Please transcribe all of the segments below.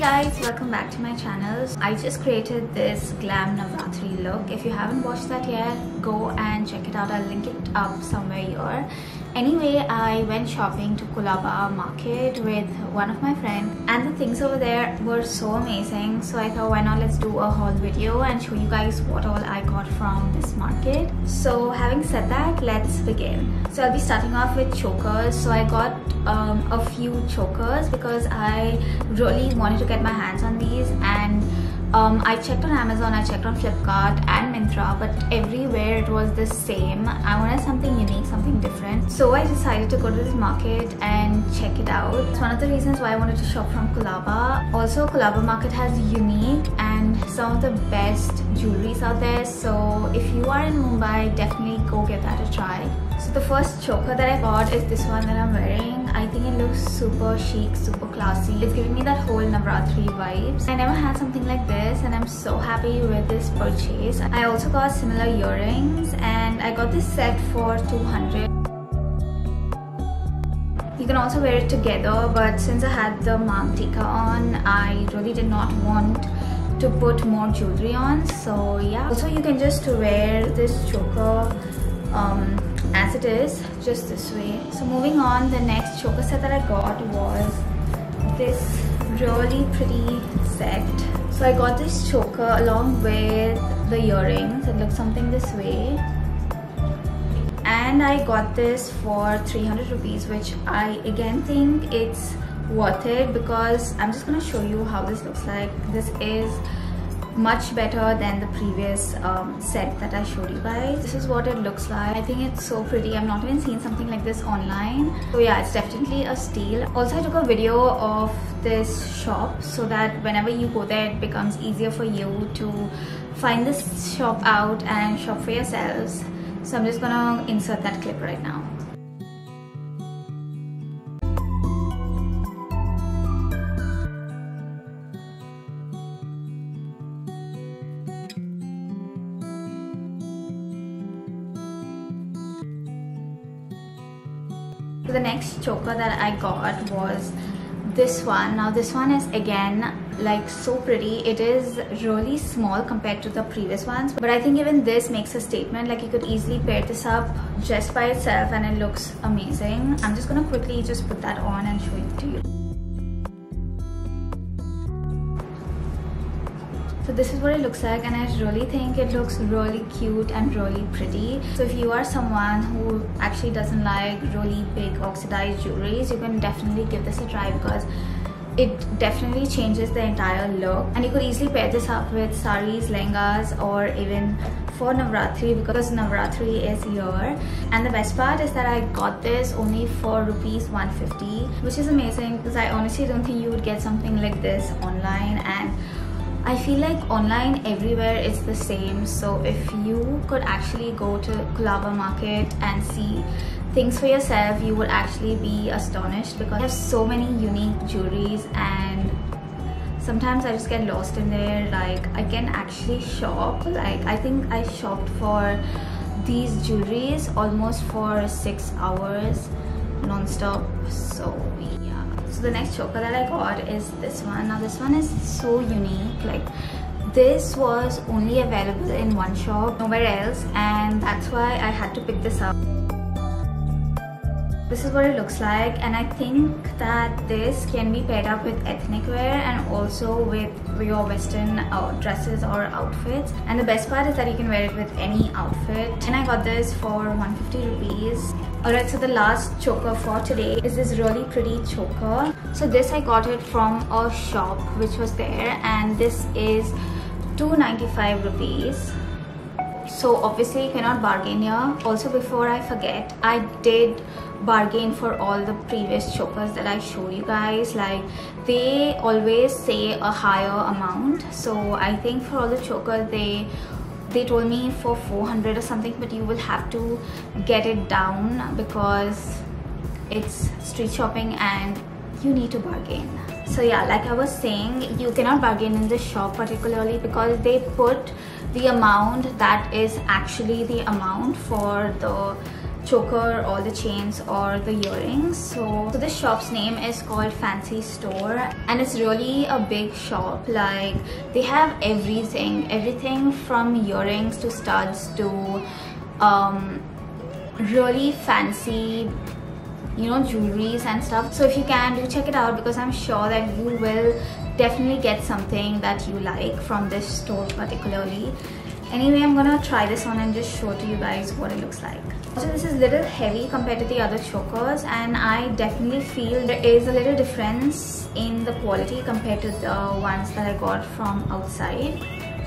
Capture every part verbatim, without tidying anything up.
guys, welcome back to my channel. I just created this glam Navratri look. If you haven't watched that yet, go and check it out. I'll link it up somewhere here. Anyway, I went shopping to Colaba market with one of my friends and the things over there were so amazing. So I thought, why not let's do a haul video and show you guys what all I got from this market. So having said that, let's begin. So I'll be starting off with chokers. So I got um, a few chokers because I really wanted to get my hands on these, and Um, I checked on Amazon, I checked on Flipkart and Myntra, but everywhere it was the same. I wanted something unique, something different. So I decided to go to this market and check it out. It's one of the reasons why I wanted to shop from Colaba. Also, Colaba market has unique and some of the best jewelries out there. So if you are in Mumbai, definitely go give that a try. So the first choker that I got is this one that I'm wearing. I think it looks super chic, super classy. It's giving me that whole Navratri vibes. I never had something like this and I'm so happy with this purchase. I also got similar earrings and I got this set for two hundred. You can also wear it together, but since I had the Mang Tika on, I really did not want to put more jewelry on. So yeah. Also, you can just wear this choker um, as it is, just this way. So moving on, the next choker set that I got was this really pretty set. So I got this choker along with the earrings. It looks something this way. And I got this for three hundred rupees, which I again think it's worth it because I'm just gonna show you how this looks like. This is much better than the previous um, set that I showed you guys. This is what it looks like. I think it's so pretty. I've not even seen something like this online. So yeah, it's definitely a steal. Also, I took a video of this shop so that whenever you go there, it becomes easier for you to find this shop out and shop for yourselves. So I'm just gonna insert that clip right now. So the next choker that I got was this one. Now this one is again like so pretty. It is really small compared to the previous ones, but I think even this makes a statement. Like you could easily pair this up just by itself and it looks amazing. I'm just gonna quickly just put that on and show it to you. So this is what it looks like, and I really think it looks really cute and really pretty. So if you are someone who actually doesn't like really big oxidized jewelries, you can definitely give this a try because it definitely changes the entire look. And you could easily pair this up with saris, lehengas, or even for Navratri because Navratri is here. And the best part is that I got this only for rupees one fifty, which is amazing because I honestly don't think you would get something like this online, and I feel like online everywhere it's the same. So if you could actually go to Colaba market and see things for yourself, you would actually be astonished because they have so many unique jewelries, and sometimes I just get lost in there. Like I can actually shop. Like I think I shopped for these jewelries almost for six hours non-stop. So yeah. So the next choker that I got is this one. Now this one is so unique. Like this was only available in one shop, nowhere else, and that's why I had to pick this up. This is what it looks like, and I think that this can be paired up with ethnic wear and also with your western uh, dresses or outfits. And the best part is that you can wear it with any outfit. And I got this for one hundred fifty rupees. Alright, so the last choker for today is this really pretty choker. So this I got it from a shop which was there, and this is two hundred ninety-five rupees. So obviously you cannot bargain here. Also, before I forget, I did bargain for all the previous chokers that I showed you guys. Like they always say a higher amount, so I think for all the chokers they they told me for four hundred or something, but you will have to get it down because it's street shopping and you need to bargain. So yeah, like I was saying, you cannot bargain in this shop particularly because they put the amount that is actually the amount for the choker or the chains or the earrings. So, so this shop's name is called Fancy Store, and it's really a big shop. Like, they have everything everything from earrings to studs to um really fancy, you know, jewelries and stuff. So if you can, do check it out, because I'm sure that you will definitely get something that you like from this store particularly. Anyway, I'm gonna try this on and just show to you guys what it looks like. So this is a little heavy compared to the other chokers, and I definitely feel there is a little difference in the quality compared to the ones that I got from outside.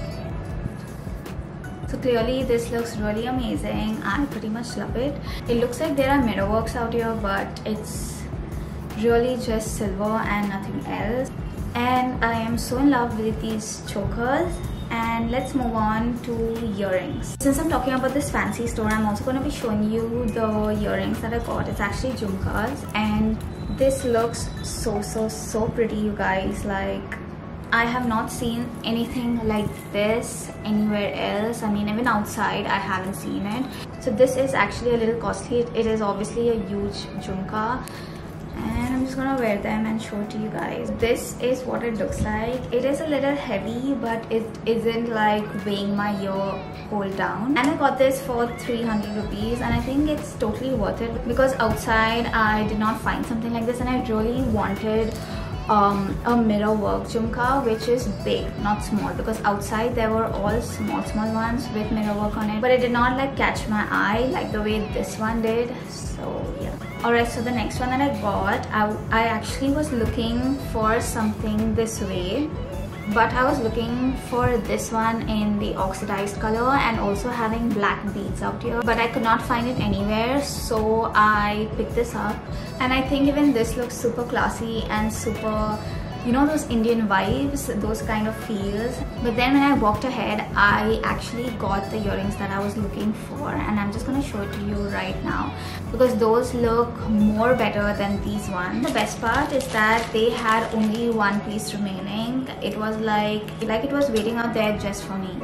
So clearly this looks really amazing. I pretty much love it. It looks like there are mirror works out here, but it's really just silver and nothing else. And I am so in love with these chokers. And let's move on to earrings. Since I'm talking about this fancy store, I'm also going to be showing you the earrings that I got. It's actually jhumkas, and this looks so so so pretty, you guys. Like, I have not seen anything like this anywhere else. I mean, even outside I haven't seen it. So this is actually a little costly. It is obviously a huge jhumka, and I'm just gonna wear them and show it to you guys. This is what it looks like. It is a little heavy, but it isn't like weighing my ear hole down. And I got this for three hundred rupees, and I think it's totally worth it, because outside I did not find something like this, and I really wanted um, a mirror work jhumka, which is big, not small, because outside there were all small small ones with mirror work on it, but it did not like catch my eye like the way this one did. So yeah. Alright, so the next one that I got, I, I actually was looking for something this way, but I was looking for this one in the oxidized color and also having black beads out here, but I could not find it anywhere, so I picked this up. And I think even this looks super classy and super, you know, those Indian vibes, those kind of feels. But then when I walked ahead, I actually got the earrings that I was looking for, and I'm just gonna show it to you right now, because those look more better than these ones. The best part is that they had only one piece remaining. It was like like it was waiting out there just for me.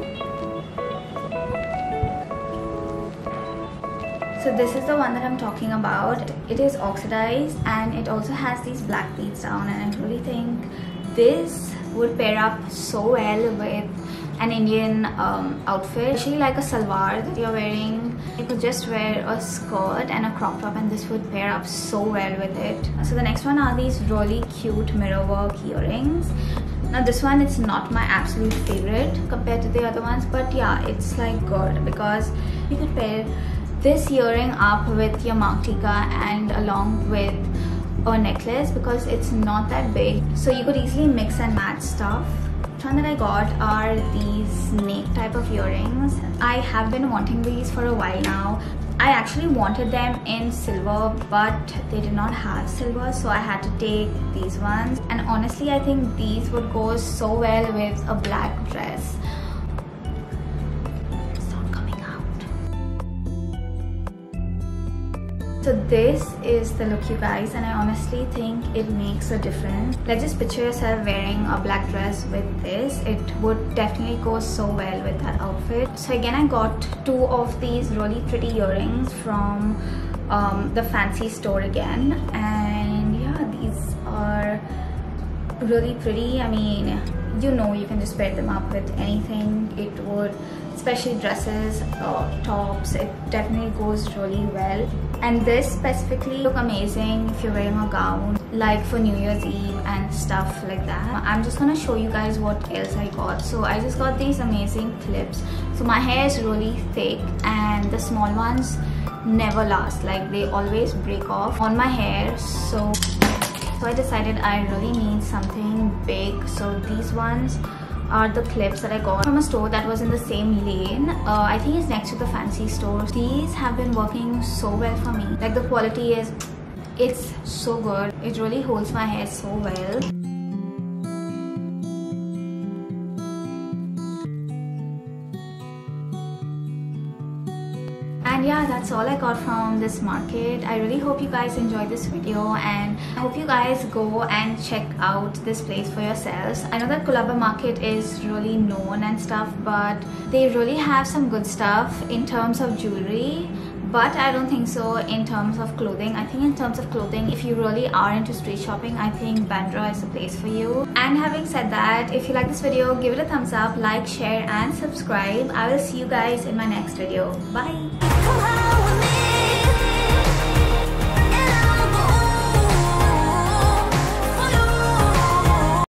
So this is the one that I'm talking about. It is oxidized, and it also has these black beads down, and I really think this would pair up so well with an Indian um, outfit, especially like a salwar that you're wearing. You could just wear a skirt and a crop top, and this would pair up so well with it. So the next one are these really cute mirror work earrings. Now this one, it's not my absolute favorite compared to the other ones, but yeah, it's like good, because you could pair this earring up with your Mount Tika and along with a necklace, because it's not that big, so you could easily mix and match stuff. The one that I got are these snake type of earrings. I have been wanting these for a while now. I actually wanted them in silver, but they did not have silver, so I had to take these ones. And honestly, I think these would go so well with a black dress. So this is the look, you guys, and I honestly think it makes a difference. Like, just picture yourself wearing a black dress with this. It would definitely go so well with that outfit. So again, I got two of these really pretty earrings from um, the Fancy Store again, and yeah, these are really pretty. I mean, you know, you can just pair them up with anything. It would, especially dresses, uh, tops, it definitely goes really well. And this specifically look amazing if you're wearing a gown, like for New Year's Eve and stuff like that. I'm just gonna show you guys what else I got. So I just got these amazing clips. So my hair is really thick, and the small ones never last, like they always break off on my hair. So so I decided I really need something big. So these ones are the clips that I got from a store that was in the same lane. uh, I think it's next to the Fancy Store. These have been working so well for me. Like, the quality is, it's so good. It really holds my hair so well. And yeah, that's all I got from this market. I really hope you guys enjoyed this video, and I hope you guys go and check out this place for yourselves. I know that Colaba market is really known and stuff, but they really have some good stuff in terms of jewelry. but I don't think so in terms of clothing. I think in terms of clothing, if you really are into street shopping, I think Bandra is the place for you. And having said that, if you like this video, give it a thumbs up, like, share and subscribe. I will see you guys in my next video. Bye.